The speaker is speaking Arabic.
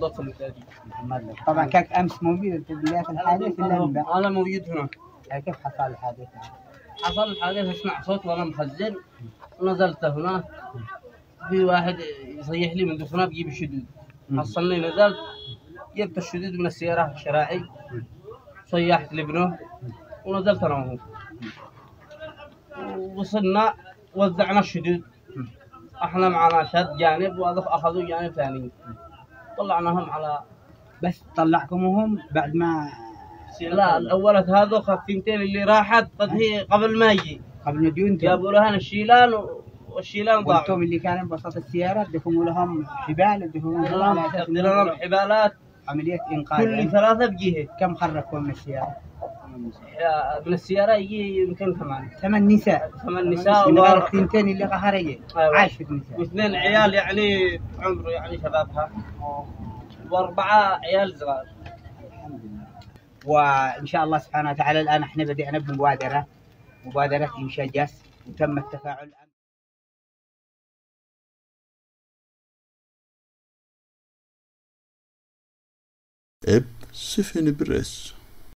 بالضبط الإداري. طبعا كانت أمس موجودة في الحادث ولا أنا موجود هنا. كيف حصل الحادث؟ حصل الحادث أسمع صوت وأنا محزن ونزلت هنا في واحد يصيح لي من دفنة بجيب الشدود. حصلني نزلت جبت الشدود من السيارة الشراعي صيحت لابنه ونزلت أنا وهو ووصلنا وزعنا الشدود. احنا معنا شد جانب واخذوا جانب ثاني طلعناهم على بس طلعكمهم بعد ما لا الأول هذا خفينتين اللي راحت قد هي قبل ما يجي قبل ما يجون جابوا لها الشيلان والشيلان ضاعوا. وانتم اللي كانوا بوسط السيارة دفنوا لهم حبال دفنوا لهم حبالات عملية إنقاذ كل 3 بجهة. كم خرجوا من السيارة؟ من السيارة يجي يمكن 8 نساء. 8 نساء من غير الثنتين اللي خرجوا. أيوة. عاش في النساء. و2 عيال يعني عمره يعني شبابها و4 عيال صغار. الحمد لله. وإن شاء الله سبحانه وتعالى الآن احنا بدأنا بمبادرة إنشاء جسر وتم التفاعل. اب سفن بريس